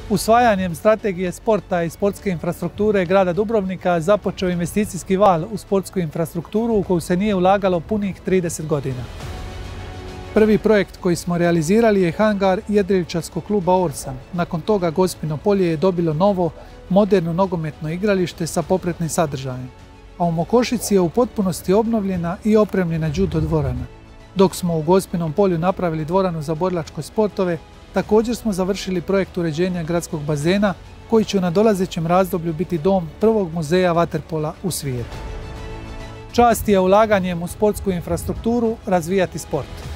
Usvajanjem strategije sporta i sportske infrastrukture grada Dubrovnika započeo investicijski val u sportsku infrastrukturu u koju se nije ulagalo punih 30 godina. Prvi projekt koji smo realizirali je hangar jedriličarskog kluba Orsan. Nakon toga Gospino polje je dobilo novo, moderno nogometno igralište sa popretnim sadržajem. A u Mokošici je u potpunosti obnovljena i opremljena judo dvorana. Dok smo u Gospinom polju napravili dvoranu za borilačke sportove, također smo završili projekt uređenja gradskog bazena koji će u nadolazećem razdoblju biti dom prvog muzeja vaterpola u svijetu. Čast je ulaganjem u sportsku infrastrukturu razvijati sport.